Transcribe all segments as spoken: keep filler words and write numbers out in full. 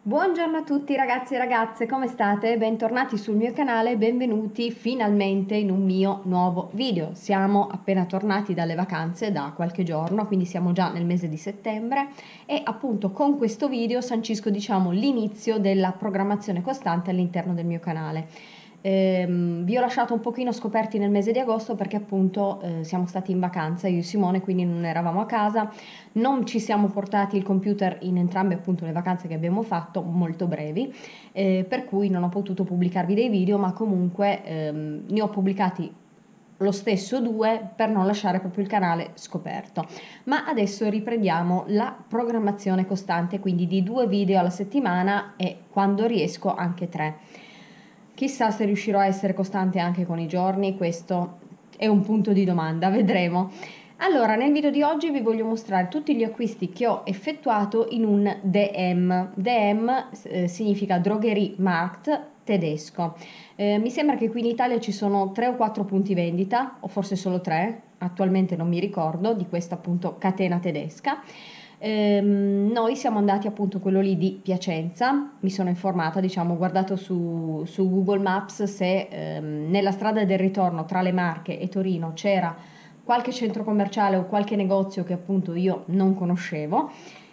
Buongiorno a tutti ragazzi e ragazze, come state? Bentornati sul mio canale, benvenuti finalmente in un mio nuovo video. Siamo appena tornati dalle vacanze da qualche giorno, quindi siamo già nel mese di settembre e appunto con questo video sancisco diciamo l'inizio della programmazione costante all'interno del mio canale. Ehm, vi ho lasciato un pochino scoperti nel mese di agosto perché appunto eh, siamo stati in vacanza io e Simone, quindi non eravamo a casa, non ci siamo portati il computer in entrambe appunto le vacanze che abbiamo fatto, molto brevi, eh, per cui non ho potuto pubblicarvi dei video, ma comunque ehm, ne ho pubblicati lo stesso due per non lasciare proprio il canale scoperto. Ma adesso riprendiamo la programmazione costante, quindi di due video alla settimana e quando riesco anche tre. Chissà se riuscirò a essere costante anche con i giorni, questo è un punto di domanda, vedremo. Allora, nel video di oggi vi voglio mostrare tutti gli acquisti che ho effettuato in un D M. D M eh, significa Drogeriemarkt tedesco. Eh, mi sembra che qui in Italia ci sono tre o quattro punti vendita, o forse solo tre, attualmente non mi ricordo, di questa appunto catena tedesca. Ehm, noi siamo andati appunto quello lì di Piacenza, mi sono informata, diciamo, ho guardato su, su Google Maps se ehm, nella strada del ritorno tra le Marche e Torino c'era qualche centro commerciale o qualche negozio che appunto io non conoscevo,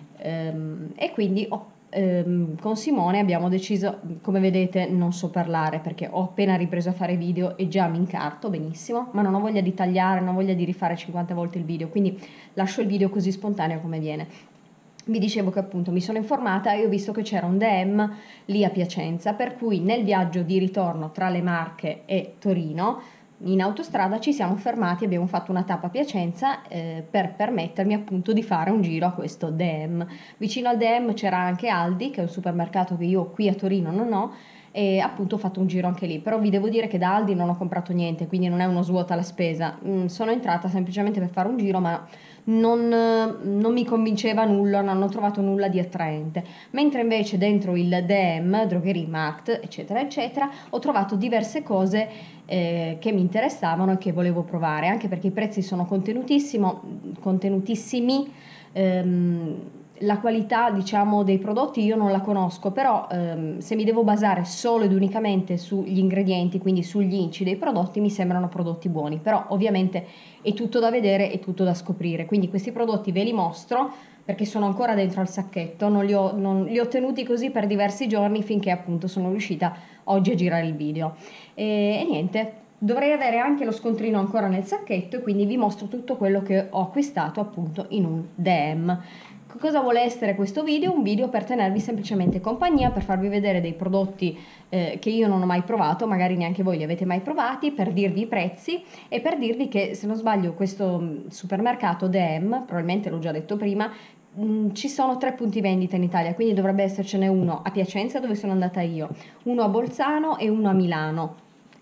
ehm, e quindi ho, ehm, con Simone abbiamo deciso, come vedete non so parlare perché ho appena ripreso a fare video e già mi incarto benissimo, ma non ho voglia di tagliare, non ho voglia di rifare cinquanta volte il video, quindi lascio il video così spontaneo come viene. Vi dicevo che appunto mi sono informata e ho visto che c'era un D M lì a Piacenza, per cui nel viaggio di ritorno tra le Marche e Torino in autostrada ci siamo fermati, abbiamo fatto una tappa a Piacenza eh, per permettermi appunto di fare un giro a questo D M. Vicino al D M c'era anche Aldi, che è un supermercato che io qui a Torino non ho, e appunto ho fatto un giro anche lì, però vi devo dire che da Aldi non ho comprato niente, quindi non è uno svuota la spesa. Mm, sono entrata semplicemente per fare un giro, ma non, non mi convinceva nulla, non ho trovato nulla di attraente, mentre invece dentro il D M, Drogeriemarkt eccetera eccetera, ho trovato diverse cose eh, che mi interessavano e che volevo provare, anche perché i prezzi sono contenutissimo, contenutissimi. ehm, la qualità diciamo dei prodotti io non la conosco, però ehm, se mi devo basare solo ed unicamente sugli ingredienti, quindi sugli inci dei prodotti, mi sembrano prodotti buoni, però ovviamente è tutto da vedere e tutto da scoprire, quindi questi prodotti ve li mostro perché sono ancora dentro al sacchetto, non li ho, non, li ho tenuti così per diversi giorni finché appunto sono riuscita oggi a girare il video e, e niente, dovrei avere anche lo scontrino ancora nel sacchetto e quindi vi mostro tutto quello che ho acquistato appunto in un D M. Cosa vuole essere questo video? Un video per tenervi semplicemente compagnia, per farvi vedere dei prodotti eh, che io non ho mai provato, magari neanche voi li avete mai provati, per dirvi i prezzi e per dirvi che, se non sbaglio, questo supermercato D M, probabilmente l'ho già detto prima, mh, ci sono tre punti vendita in Italia, quindi dovrebbe essercene uno a Piacenza dove sono andata io, uno a Bolzano e uno a Milano.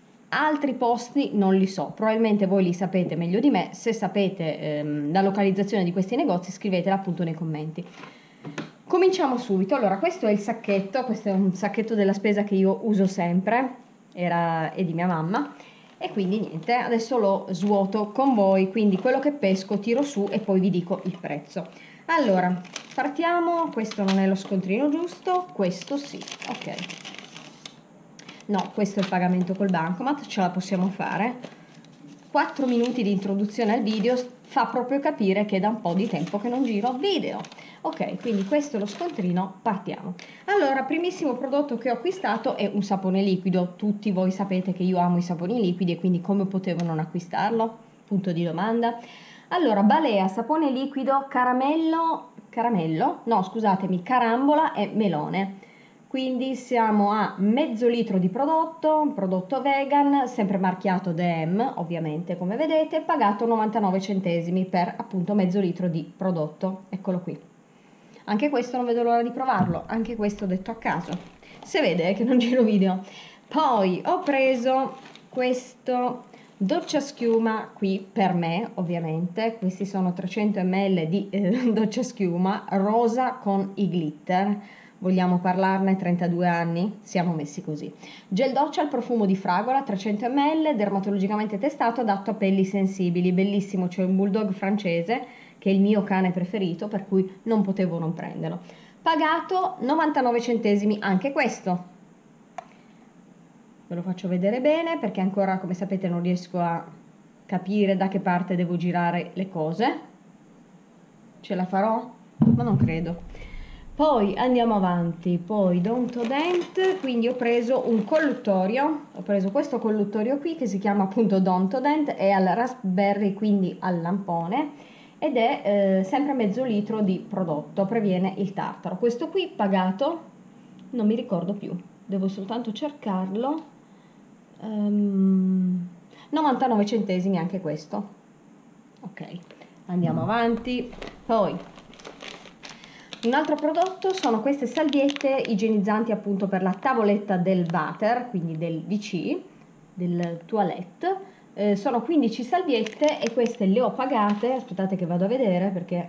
Altri posti non li so, probabilmente voi li sapete meglio di me, se sapete ehm, la localizzazione di questi negozi scrivetela appunto nei commenti. Cominciamo subito. Allora, questo è il sacchetto, questo è un sacchetto della spesa che io uso sempre, era, è di mia mamma, e quindi niente, adesso lo svuoto con voi, quindi quello che pesco tiro su e poi vi dico il prezzo. Allora, partiamo, questo non è lo scontrino giusto, questo sì, ok. No, questo è il pagamento col bancomat, ce la possiamo fare. quattro minuti di introduzione al video fa proprio capire che è da un po' di tempo che non giro video. Ok, quindi questo è lo scontrino, partiamo. Allora, primissimo prodotto che ho acquistato è un sapone liquido. Tutti voi sapete che io amo i saponi liquidi e quindi come potevo non acquistarlo? Punto di domanda. Allora, Balea, sapone liquido, caramello, caramello, no scusatemi, carambola e melone. Quindi siamo a mezzo litro di prodotto, un prodotto vegan, sempre marchiato D M ovviamente come vedete, pagato novantanove centesimi per appunto mezzo litro di prodotto, eccolo qui. Anche questo non vedo l'ora di provarlo, anche questo detto a caso, si vede che non giro video. Poi ho preso questo doccia schiuma qui per me ovviamente, questi sono trecento millilitri di eh, doccia schiuma rosa con i glitter. Vogliamo parlarne? trentadue anni? Siamo messi così. Gel doccia al profumo di fragola, trecento millilitri, dermatologicamente testato, adatto a pelli sensibili. Bellissimo, c'è un bulldog francese, che è il mio cane preferito, per cui non potevo non prenderlo. pagato novantanove centesimi anche questo. Ve lo faccio vedere bene perché ancora, come sapete, non riesco a capire da che parte devo girare le cose. Ce la farò? Ma non credo. Poi andiamo avanti, poi Dontodent, quindi ho preso un colluttorio, ho preso questo colluttorio qui che si chiama appunto Dontodent, è al raspberry, quindi al lampone, ed è eh, sempre mezzo litro di prodotto, previene il tartaro. Questo qui pagato, non mi ricordo più, devo soltanto cercarlo, um, novantanove centesimi anche questo. Ok, andiamo avanti, poi un altro prodotto sono queste salviette igienizzanti appunto per la tavoletta del water, quindi del V C, del toilette. Eh, sono quindici salviette e queste le ho pagate, aspettate che vado a vedere perché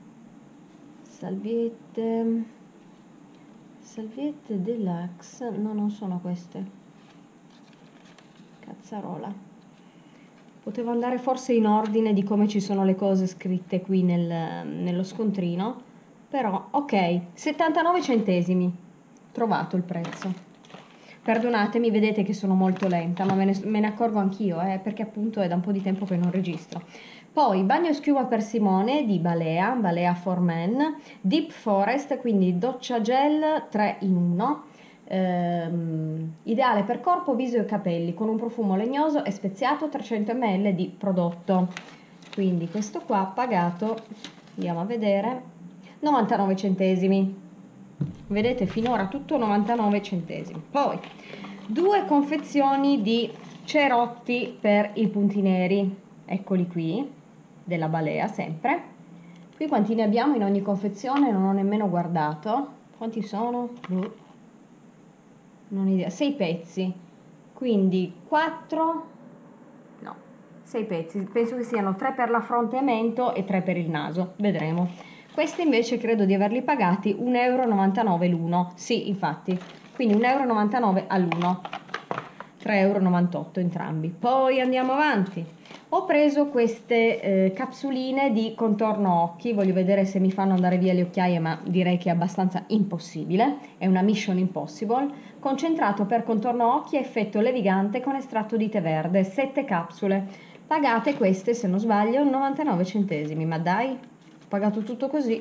salviette salviette deluxe, no, non sono queste, cazzarola, potevo andare forse in ordine di come ci sono le cose scritte qui nel, nello scontrino. Però, ok, settantanove centesimi, trovato il prezzo. Perdonatemi, vedete che sono molto lenta, ma me ne, me ne accorgo anch'io, eh, perché appunto è da un po' di tempo che non registro. Poi, bagno e schiuma per Simone di Balea, Balea for Men, Deep Forest, quindi doccia gel tre in uno, ehm, ideale per corpo, viso e capelli, con un profumo legnoso e speziato, trecento millilitri di prodotto. Quindi questo qua pagato, andiamo a vedere, novantanove centesimi. Vedete, finora tutto novantanove centesimi. Poi due confezioni di cerotti per i punti neri, eccoli qui, della Balea sempre. Qui quanti ne abbiamo in ogni confezione? Non ho nemmeno guardato. Quanti sono? Non ho idea. sei pezzi, quindi quattro, no, sei pezzi. Penso che siano tre per la fronte e mento e tre per il naso, vedremo. Questi invece credo di averli pagati un euro e novantanove l'uno. Sì, infatti, quindi un euro e novantanove all'uno, tre euro e novantotto entrambi. Poi andiamo avanti. Ho preso queste eh, capsuline di contorno occhi, voglio vedere se mi fanno andare via le occhiaie, ma direi che è abbastanza impossibile, è una mission impossible. Concentrato per contorno occhi a effetto levigante con estratto di tè verde, sette capsule, pagate queste, se non sbaglio, novantanove centesimi, ma dai, ho pagato tutto così.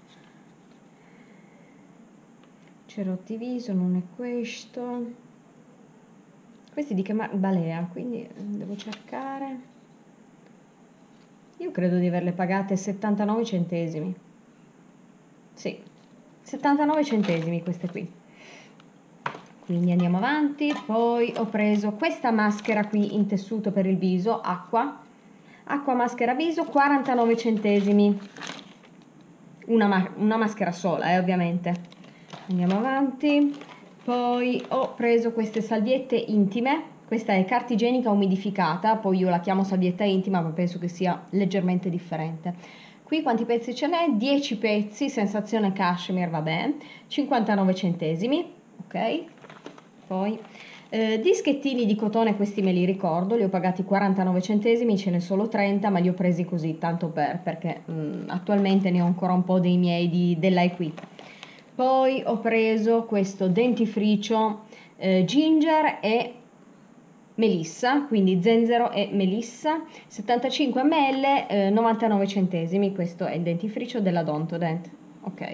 Cerotti viso, non è questo. Questi di che marca? Balea, quindi devo cercare. Io credo di averle pagate settantanove centesimi. Sì, settantanove centesimi queste qui. Quindi andiamo avanti. Poi ho preso questa maschera qui in tessuto per il viso, acqua. Acqua maschera viso, quarantanove centesimi. Una, ma una maschera sola, eh, ovviamente. Andiamo avanti. Poi ho preso queste salviette intime. Questa è carta igienica umidificata, poi io la chiamo salvietta intima, ma penso che sia leggermente differente. Qui quanti pezzi ce n'è? dieci pezzi, sensazione cashmere, vabbè, cinquantanove centesimi, ok? Poi eh, dischettini di cotone, questi me li ricordo, li ho pagati quarantanove centesimi, ce ne sono trenta, ma li ho presi così, tanto per, perché mh, attualmente ne ho ancora un po' dei miei di, dell'IQ. Poi ho preso questo dentifricio eh, ginger e melissa, quindi zenzero e melissa, settantacinque millilitri, eh, novantanove centesimi. Questo è il dentifricio della Dontodent. Ok,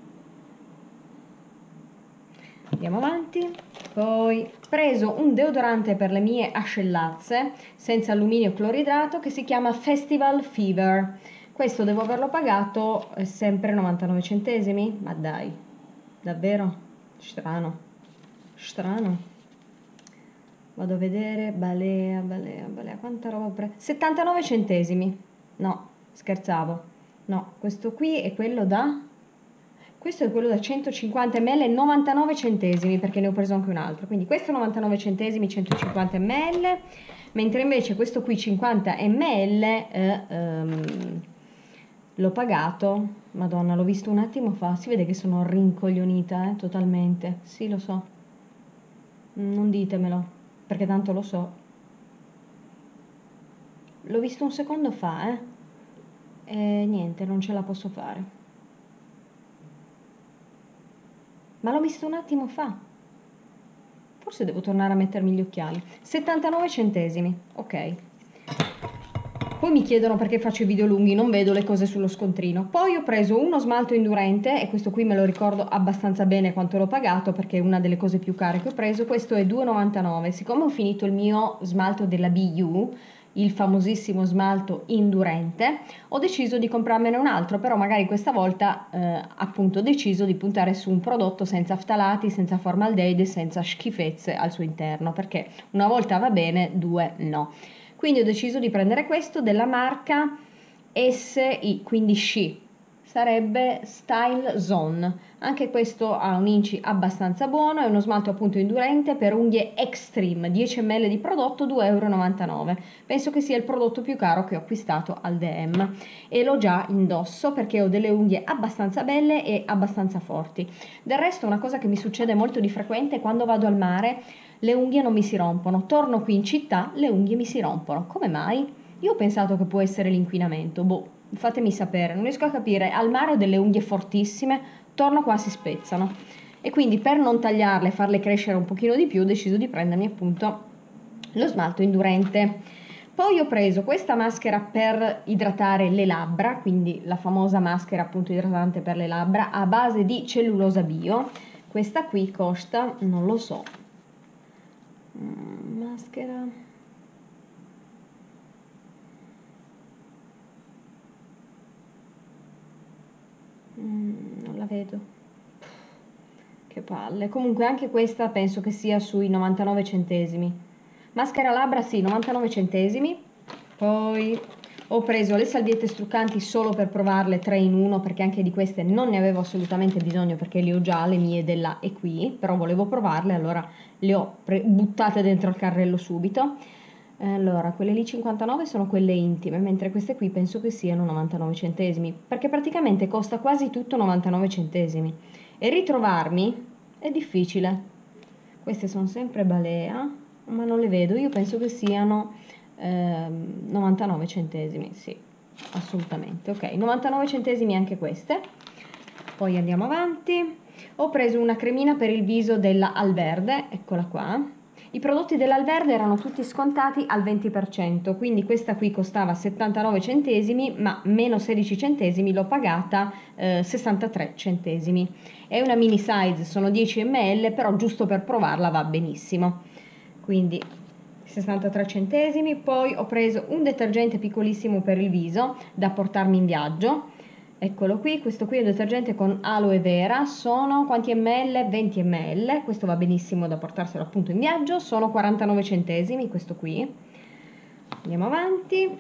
andiamo avanti. Poi ho preso un deodorante per le mie ascellazze senza alluminio cloridrato che si chiama Festival Fever. Questo devo averlo pagato eh, sempre novantanove centesimi, ma dai, davvero strano, strano. Vado a vedere, Balea, Balea, Balea, quanta roba ho preso? settantanove centesimi. No, scherzavo. No, questo qui è quello da... Questo è quello da centocinquanta millilitri, novantanove centesimi, perché ne ho preso anche un altro. Quindi questo novantanove centesimi, centocinquanta millilitri, mentre invece questo qui cinquanta millilitri eh, ehm, l'ho pagato. Madonna, l'ho visto un attimo fa. Si vede che sono rincoglionita, eh, totalmente. Sì, lo so. Non ditemelo, perché tanto lo so. L'ho visto un secondo fa, eh. E niente, non ce la posso fare. Ma l'ho visto un attimo fa. Forse devo tornare a mettermi gli occhiali. settantanove centesimi, ok. Poi mi chiedono perché faccio i video lunghi, non vedo le cose sullo scontrino. Poi ho preso uno smalto indurente, e questo qui me lo ricordo abbastanza bene quanto l'ho pagato, perché è una delle cose più care che ho preso. Questo è due e novantanove. Siccome ho finito il mio smalto della B U, il famosissimo smalto indurente, ho deciso di comprarmene un altro, però magari questa volta eh, appunto ho deciso di puntare su un prodotto senza ftalati, senza formaldeide, senza schifezze al suo interno, perché una volta va bene, due no. Quindi ho deciso di prendere questo della marca S I, quindi Sci, sarebbe Style Zone. Anche questo ha un inci abbastanza buono, è uno smalto appunto indurente per unghie Extreme, dieci millilitri di prodotto, due e novantanove euro. Penso che sia il prodotto più caro che ho acquistato al D M e l'ho già indosso perché ho delle unghie abbastanza belle e abbastanza forti. Del resto una cosa che mi succede molto di frequente quando vado al mare, le unghie non mi si rompono, torno qui in città, le unghie mi si rompono. Come mai? Io ho pensato che può essere l'inquinamento, boh, fatemi sapere, non riesco a capire. Al mare ho delle unghie fortissime, torno qua si spezzano. E quindi per non tagliarle e farle crescere un pochino di più ho deciso di prendermi appunto lo smalto indurente. Poi ho preso questa maschera per idratare le labbra, quindi la famosa maschera appunto idratante per le labbra a base di cellulosa bio. Questa qui costa, non lo so, maschera, mm, non la vedo, che palle. Comunque anche questa penso che sia sui novantanove centesimi. Maschera labbra, sì, novantanove centesimi. Poi ho preso le salviette struccanti solo per provarle, tre in uno, perché anche di queste non ne avevo assolutamente bisogno perché le ho già, le mie della E qui, però volevo provarle, allora le ho buttate dentro al carrello subito. Allora, quelle lì cinquantanove sono quelle intime, mentre queste qui penso che siano novantanove centesimi, perché praticamente costa quasi tutto novantanove centesimi. E ritrovarmi è difficile. Queste sono sempre Balea, ma non le vedo, io penso che siano ehm, novantanove centesimi, sì, assolutamente. Ok, novantanove centesimi anche queste. Poi andiamo avanti. Ho preso una cremina per il viso della Alverde, eccola qua. I prodotti dell'Alverde erano tutti scontati al venti per cento, quindi questa qui costava settantanove centesimi, ma meno sedici centesimi l'ho pagata eh, sessantatré centesimi. È una mini size, sono dieci millilitri, però giusto per provarla va benissimo. Quindi sessantatré centesimi. Poi ho preso un detergente piccolissimo per il viso da portarmi in viaggio. Eccolo qui, questo qui è un detergente con aloe vera, sono quanti ml? venti millilitri, questo va benissimo da portarselo appunto in viaggio, sono quarantanove centesimi questo qui. Andiamo avanti.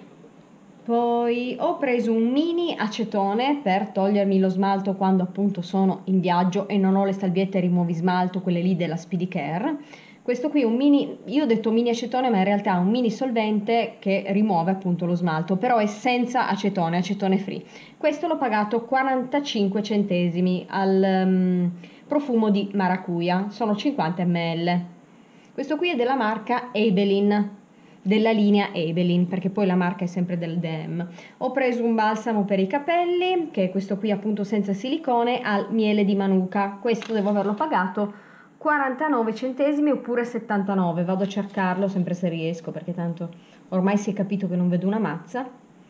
Poi ho preso un mini acetone per togliermi lo smalto quando appunto sono in viaggio e non ho le salviette rimuovi smalto, quelle lì della Speedy Care. Questo qui è un mini, io ho detto mini acetone, ma in realtà è un mini solvente che rimuove appunto lo smalto, però è senza acetone, acetone free. Questo l'ho pagato quarantacinque centesimi al um, profumo di maracuja, sono cinquanta millilitri. Questo qui è della marca Ebelin, della linea Ebelin, perché poi la marca è sempre del D M. Ho preso un balsamo per i capelli, che è questo qui appunto senza silicone, al miele di manuka. Questo devo averlo pagato quarantanove centesimi oppure settantanove, vado a cercarlo sempre se riesco perché tanto ormai si è capito che non vedo una mazza.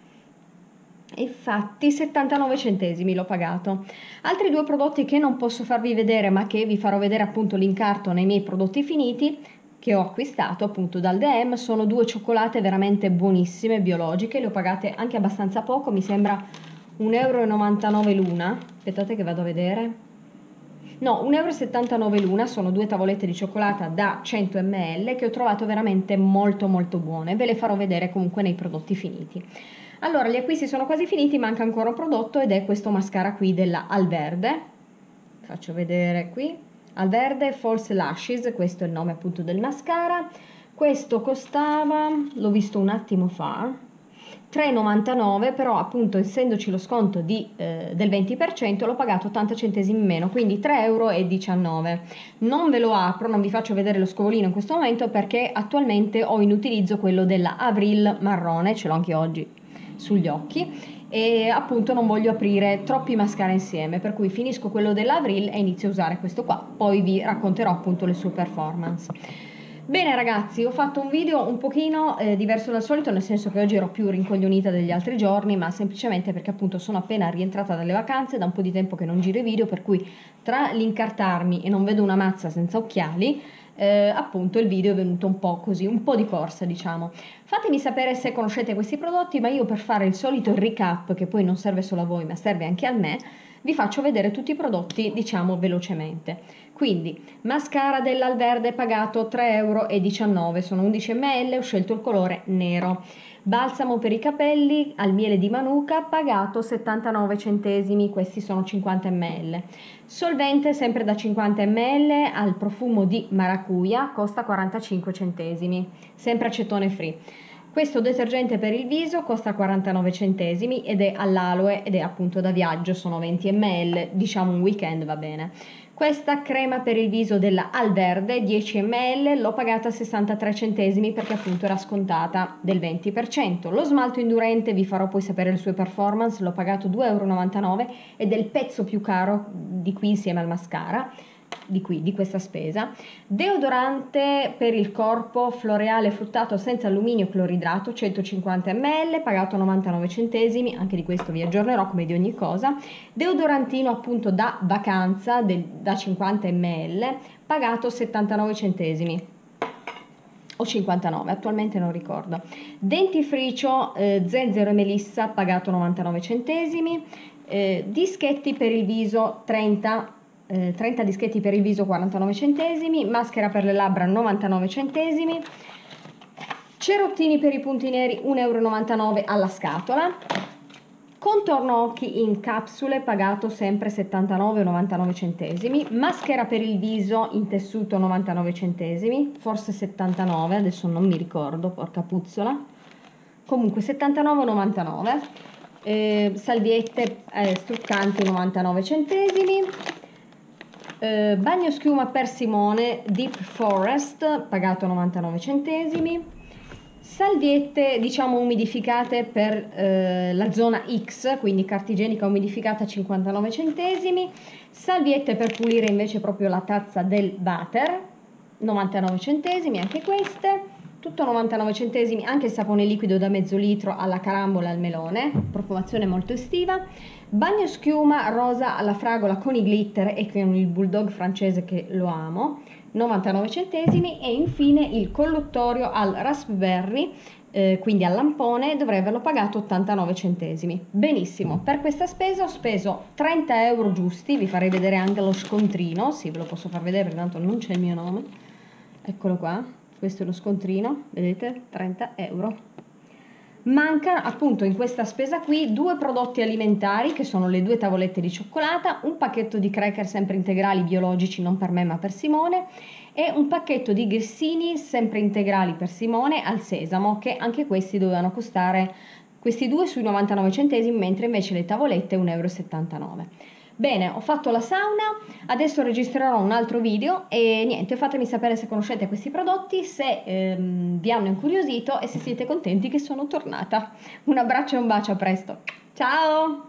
E infatti settantanove centesimi l'ho pagato. Altri due prodotti che non posso farvi vedere ma che vi farò vedere appunto l'incarto nei miei prodotti finiti che ho acquistato appunto dal D M sono due cioccolate veramente buonissime, biologiche, le ho pagate anche abbastanza poco, mi sembra un euro e novantanove l'una. Aspettate che vado a vedere. No, un euro e settantanove l'una, sono due tavolette di cioccolata da cento millilitri che ho trovato veramente molto molto buone, ve le farò vedere comunque nei prodotti finiti. Allora, gli acquisti sono quasi finiti, manca ancora un prodotto ed è questo mascara qui della Alverde. Faccio vedere qui, Alverde False Lashes, questo è il nome appunto del mascara. Questo costava, l'ho visto un attimo fa, tre e novantanove, però appunto essendoci lo sconto di, eh, del venti per cento l'ho pagato ottanta centesimi in meno, quindi tre e diciannove euro. Non ve lo apro, non vi faccio vedere lo scovolino in questo momento perché attualmente ho in utilizzo quello della Avril marrone, ce l'ho anche oggi sugli occhi e appunto non voglio aprire troppi mascara insieme, per cui finisco quello dell'Avril e inizio a usare questo qua, poi vi racconterò appunto le sue performance. Bene ragazzi, ho fatto un video un pochino eh, diverso dal solito, nel senso che oggi ero più rincoglionita degli altri giorni, ma semplicemente perché appunto sono appena rientrata dalle vacanze, da un po' di tempo che non giro i video, per cui tra l'incartarmi e non vedo una mazza senza occhiali, eh, appunto il video è venuto un po' così, un po' di corsa diciamo. Fatemi sapere se conoscete questi prodotti, ma io per fare il solito recap, che poi non serve solo a voi ma serve anche a me, vi faccio vedere tutti i prodotti diciamo velocemente. Quindi mascara dell'Alverde pagato tre e diciannove euro, sono undici millilitri, ho scelto il colore nero. Balsamo per i capelli al miele di Manuka pagato settantanove centesimi, questi sono cinquanta millilitri. Solvente sempre da cinquanta millilitri al profumo di maracuja, costa quarantacinque centesimi, sempre acetone free. Questo detergente per il viso costa quarantanove centesimi ed è all'aloe ed è appunto da viaggio, sono venti millilitri, diciamo un weekend va bene. Questa crema per il viso della Alverde, dieci millilitri, l'ho pagata sessantatré centesimi perché appunto era scontata del venti per cento. Lo smalto indurente, vi farò poi sapere le sue performance, l'ho pagato due e novantanove euro ed è il pezzo più caro di qui insieme al mascara. Di qui, di questa spesa. Deodorante per il corpo floreale fruttato senza alluminio cloridrato, centocinquanta millilitri, pagato novantanove centesimi, anche di questo vi aggiornerò come di ogni cosa. Deodorantino appunto da vacanza del, da cinquanta millilitri, pagato settantanove centesimi o cinquantanove, attualmente non ricordo. Dentifricio eh, zenzero e melissa, pagato novantanove centesimi. Eh, dischetti per il viso trenta Eh, trenta dischetti per il viso, quarantanove centesimi, maschera per le labbra novantanove centesimi, cerottini per i punti neri uno e novantanove euro alla scatola, contorno occhi in capsule pagato sempre settantanove e novantanove centesimi, maschera per il viso in tessuto novantanove centesimi, forse settantanove, adesso non mi ricordo, porca puzzola, comunque settantanove e novantanove, eh, salviette eh, struccanti novantanove centesimi. Eh, bagno schiuma per Simone Deep Forest pagato novantanove centesimi, salviette diciamo umidificate per eh, la zona X, quindi carta igienica umidificata cinquantanove centesimi, salviette per pulire invece proprio la tazza del water novantanove centesimi, anche queste, tutto novantanove centesimi, anche il sapone liquido da mezzo litro alla carambola e al melone, profumazione molto estiva. Bagno schiuma rosa alla fragola con i glitter e con il bulldog francese che lo amo, novantanove centesimi, e infine il colluttorio al raspberry, eh, quindi al lampone, dovrei averlo pagato ottantanove centesimi. Benissimo, per questa spesa ho speso trenta euro giusti, vi farei vedere anche lo scontrino, sì ve lo posso far vedere perché tanto non c'è il mio nome, eccolo qua, questo è lo scontrino, vedete, trenta euro. Manca appunto in questa spesa qui due prodotti alimentari che sono le due tavolette di cioccolata, un pacchetto di cracker sempre integrali biologici, non per me ma per Simone, e un pacchetto di grissini sempre integrali per Simone al sesamo, che anche questi dovevano costare, questi due sui novantanove centesimi, mentre invece le tavolette un e settantanove euro. Bene, ho fatto la sauna, adesso registrerò un altro video e niente, fatemi sapere se conoscete questi prodotti, se ehm, vi hanno incuriosito e se siete contenti che sono tornata. Un abbraccio e un bacio, a presto. Ciao!